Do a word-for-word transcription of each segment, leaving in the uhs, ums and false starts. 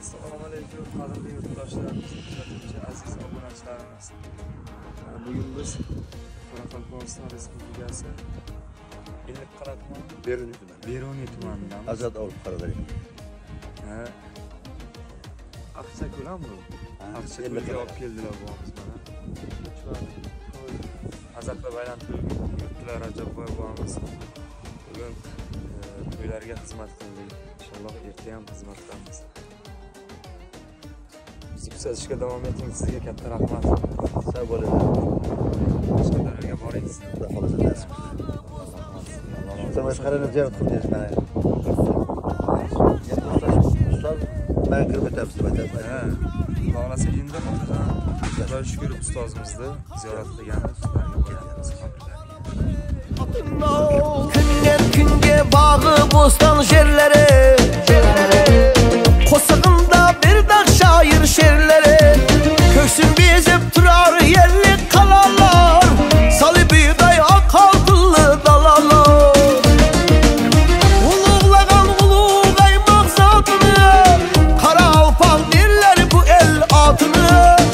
Assalomu alaykum, qadrli yurtdoshlarimiz, hurmatli aziz obunachilarimiz. Bugun biz Qoraqalpog'iston Respublikasi Ellikqal'a tumani Beruniy tumani. Beruniy tumanidan Azad olib qaradik. Ha. Aqchako'lam bu. Aqchako'lga olib keldilar bobomiz mana. Azadga baylantirib yurtlar Rajabboy bobomiz. Bugun to'ylarga xizmat qildik. İnşallah ertaga ham xizmat qilamiz. Bizni kuzatishga davom eting. Sizga katta rahmat. Sog' bo'linglar. Qashqadaryoga boring. Xudo xolisa nasib. Masxarani ziyorat qildingiz mana. Ustoz, men kirib o'tamiz deb aytasiz. Ha. Xohlasa endi xotirjam. Xudoga shukr ustozimizni ziyorat qilganmiz. Günden günge bağı bostan şerleri Kosağında bir dağ şair şerleri Köksün bizip durar yerli kalalar Salı büyüday ak altınlı dalalar Uluğlagan uluğay maksatını Kara alpan derler bu el atını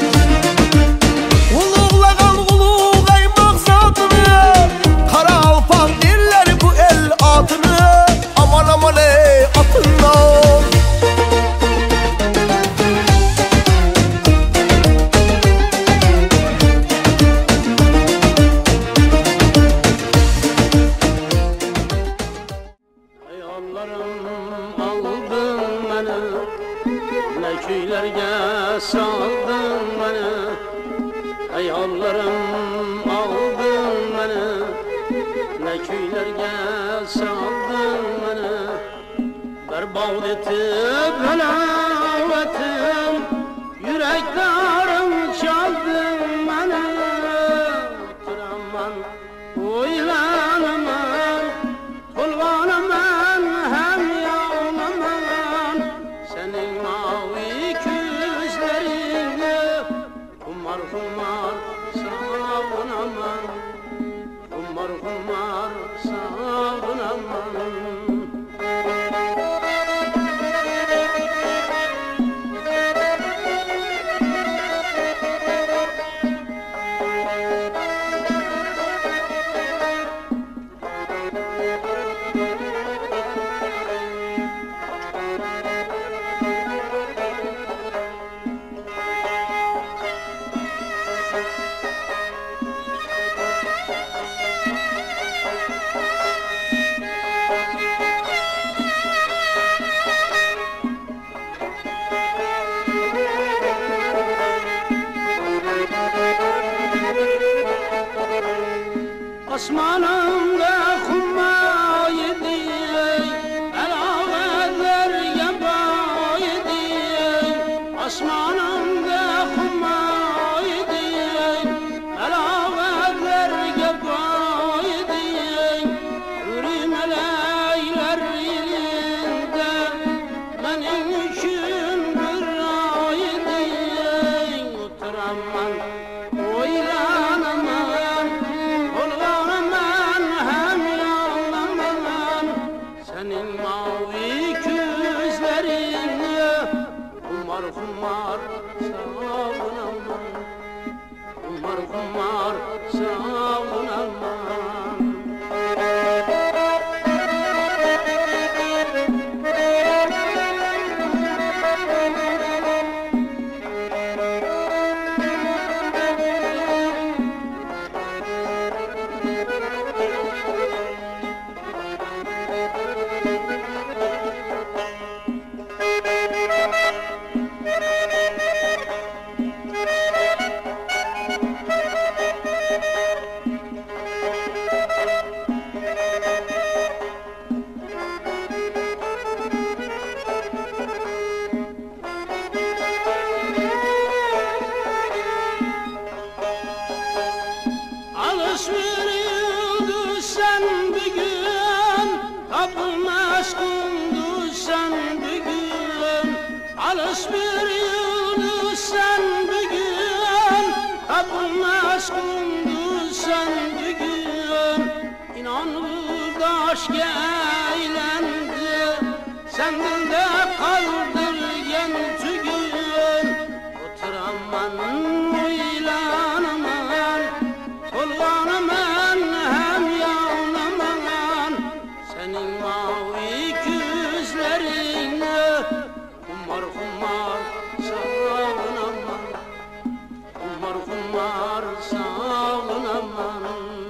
Uluğlagan uluğay maksatını Kara alpan derler bu el atını Aman aman ey atınla Köylerge saldın beni Hayallarım aldın beni Ne köylerge saldın beni Berbat etip helavetim Yüreklerim çaldın beni Oturamam, oylanamam Tolvanamam, hem yağlamam Senin mavi Kumar kumar savunamam Kumar kumar savunamam Osmanımda kummaydı Elaveler yabaydı Osmanımda kummaydı Elaveler yabaydı Ürümeleyler ilinde Benim için bir aydı Oturamam, oylanamam Senin mavi gözlerini Kumar kumar savunamam Kumar kumar savunamam Alışveriyordun sen bir gün Tapılmaz kundun sen bir gün Alışveriyordun sen bir gün Tapılmaz kundun sen bir gün İnanılır aşk eğlendi Senden de kaldır genç senin mavi gözlerine kumar kumar sağın aman, kumar kumar sağın aman.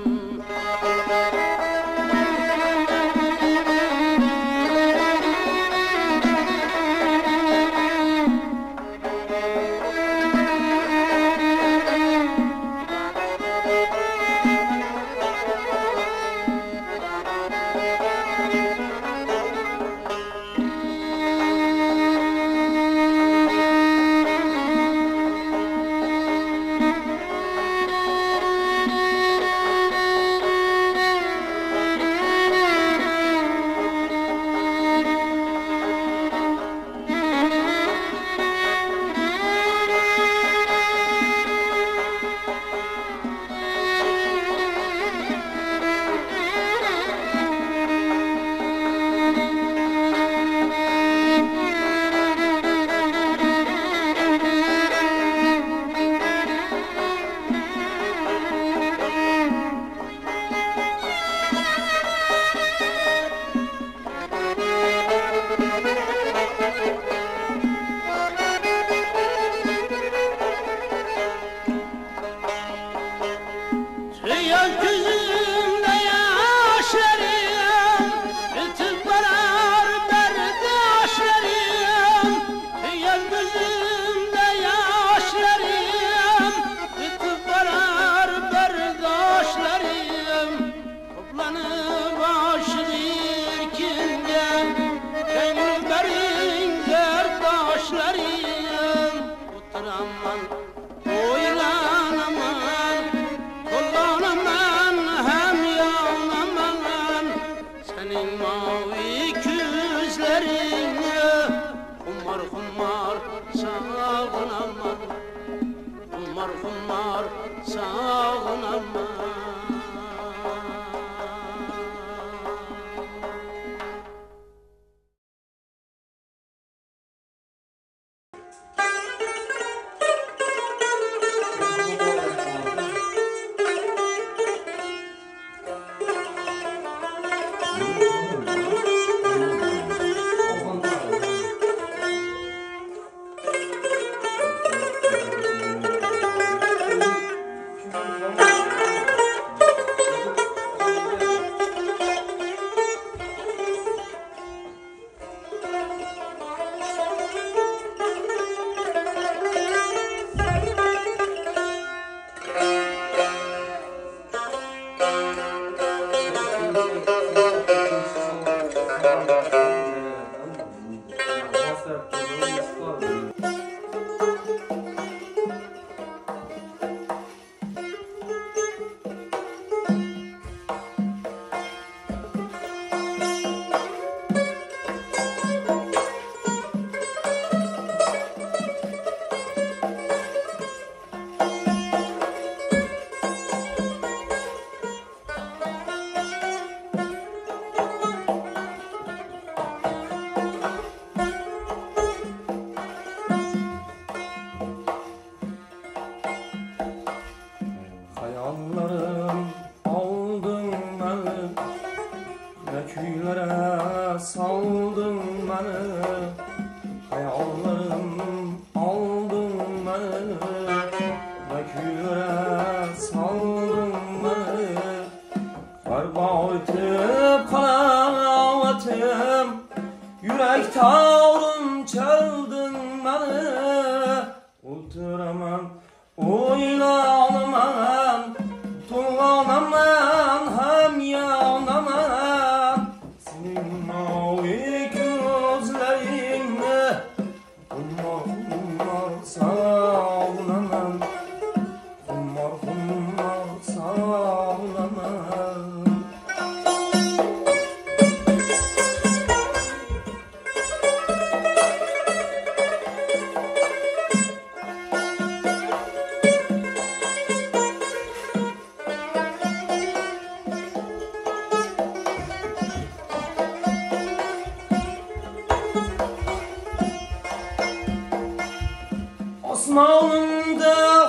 Osmanlı'da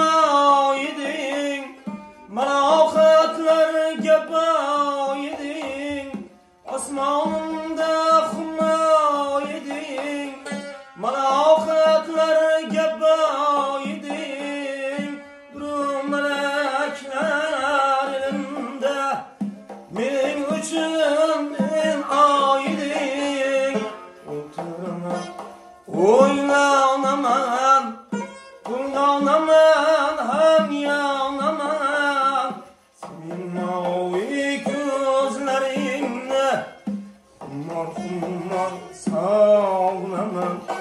huma yedin, bana o hatlar geba yedin. osmonimda xumma eding, maloqatlarga boyiding, bir malaklar elimda mening uchun men oyding. O'tiraman, o'ylanaman, Kullanamam ham yanaman, senin mavi gözlerimle Xumar xumar sağlamam.